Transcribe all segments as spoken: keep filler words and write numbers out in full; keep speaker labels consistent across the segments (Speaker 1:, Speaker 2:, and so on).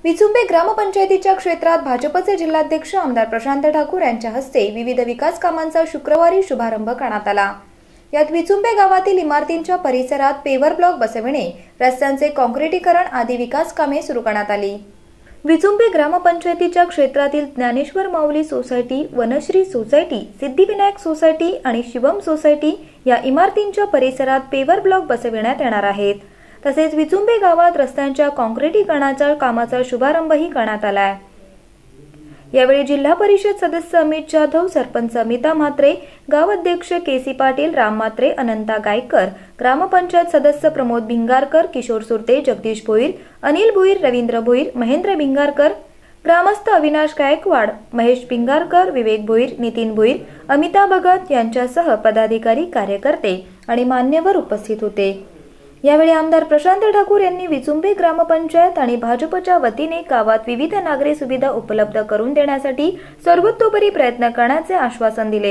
Speaker 1: विचुंबे ग्रामपंचायतीच्या क्षेत्रात भाजपचे जिल्हाध्यक्ष आमदार प्रशांत ठाकूर यांच्या हस्ते विविध विकास कामांचा शुक्रवारी शुभारंभ करण्यात आला। यात विचुंबे गावातील इमारतींच्या परिसरात पेवर ब्लॉक बसविणे, रस्त्यांचे काँक्रिटीकरण आदी विकास कामे सुरू करण्यात आली। विचुंबे ग्रामपंचायतीच्या क्षेत्रातील Dnyaneshwar Mauli society, Vanashree society, Siddhivinayak society आणि शिवम सोसायटी या इमारतींच्या परिसरात पेवर ब्लॉक बसविण्यात येणार आहेत। तसेच विचुंबे गावात रस्त्यांच्या काँक्रिटीकरणाच्या कामाचा शुभारंभही करण्यात आला आहे। यावेळी जिल्हा परिषद सदस्य अमित जाधव, सरपंच अमिता म्हात्रे, गावाध्यक्ष केसी पाटील, राम म्हात्रे, अनंता गायकर, ग्रामपंचायत सदस्य प्रमोद भिंगारकर, किशोर सुरते, जगदीश भोईर, अनिल भोईर, रवींद्र भोईर, महेंद्र भिंगारकर, ग्रामस्थ अविनाश गायकवाड, महेश भिंगारकर, विवेक भोईर, नितीन भोईर, अमिता भगत यांच्यासह पदाधिकारी, कार्यकर्ते आणि मान्यवर उपस्थित होते। यावेळी आमदार प्रशांत ठाकूर यांनी विचुंबे ग्रामपंचायत आणि भाजपच्या वतीने गावात विविध नागरी सुविधा उपलब्ध करून देण्यासाठी सर्वतोपरी प्रयत्न करण्याचे आश्वासन दिले।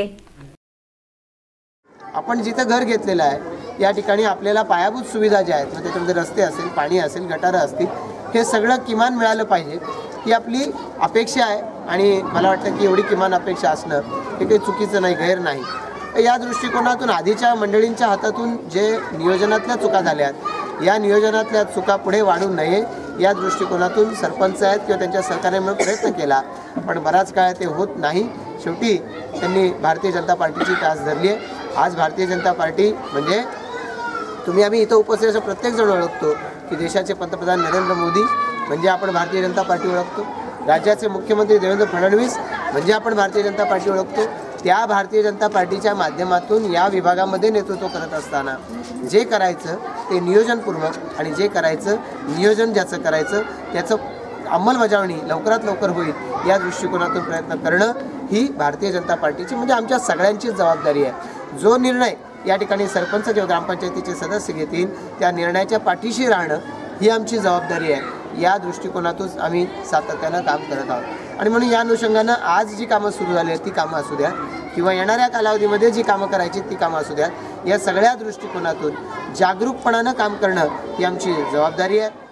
Speaker 2: आपण जिथे घर घेतलेलं आहे या ठिकाणी आपल्याला पायाभूत सुविधा ज्या आहेत, त्याच्यामध्ये रस्ते असेल, पाणी असेल, गटारं असतील, हे सगळं किमान मिळालं पाहिजे ही आपली अपेक्षा आहे। आणि मला वाटतं की एवढी किमान अपेक्षा असणं हे काही चुकीचं नाही, गैर नाही। या दृष्टिकोनातून आधीच्या मंडळींच्या हातातून जे नियोजनातल्या चुका झाल्यात, या नियोजनातल्या चुका पुढे वाढू नये या दृष्टिकोनातून सरपंच आहेत किंवा त्यांच्या सहकार्यामुळे प्रयत्न केला, पण बराच काळ ते होत नाही। शेवटी त्यांनी भारतीय जनता पार्टीची कास धरली आहे। आज भारतीय जनता पार्टी म्हणजे तुम्ही आम्ही इथं उपस्थित असं प्रत्येकजण ओळखतो की देशाचे पंतप्रधान नरेंद्र मोदी म्हणजे आपण भारतीय जनता पार्टी ओळखतो, राज्याचे मुख्यमंत्री देवेंद्र फडणवीस म्हणजे आपण भारतीय जनता पार्टी ओळखतो। त्या भारतीय जनता पार्टीच्या माध्यमातून या विभागामध्ये नेतृत्व करत असताना जे करायचं ते नियोजनपूर्वक आणि जे करायचं नियोजन ज्याचं करायचं त्याचं अंमलबजावणी लवकरात लवकर होईल या दृष्टिकोनातून प्रयत्न करणं ही भारतीय जनता पार्टीची म्हणजे आमच्या सगळ्यांचीच जबाबदारी आहे। जो निर्णय या ठिकाणी सरपंच किंवा ग्रामपंचायतीचे सदस्य घेतील त्या निर्णयाच्या पाठीशी राहणं ही आमची जबाबदारी आहे। या दृष्टिकोनातून आम्ही सातत्यानं काम करत आहोत आणि म्हणून या अनुषंगानं आज जी कामं सुरू झाली आहेत ती कामं असू द्या किंवा येणाऱ्या कालावधीमध्ये जी कामं करायची ती कामं असू द्या, या सगळ्या दृष्टिकोनातून जागरूकपणानं काम करणं ही आमची जबाबदारी आहे।